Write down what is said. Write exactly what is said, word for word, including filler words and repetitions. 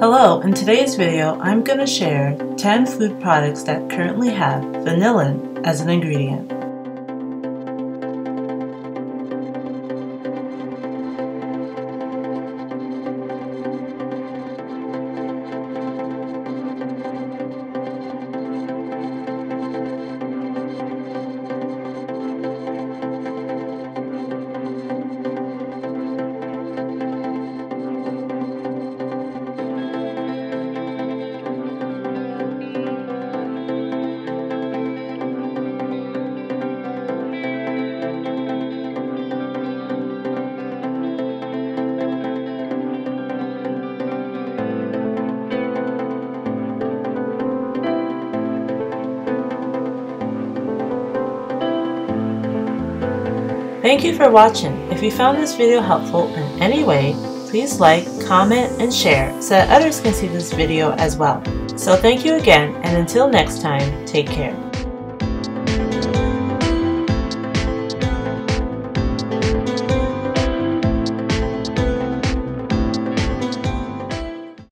Hello, in today's video I'm going to share ten food products that currently have vanillin as an ingredient. Thank you for watching. If you found this video helpful in any way, please like, comment, and share so that others can see this video as well. So thank you again, and until next time, take care.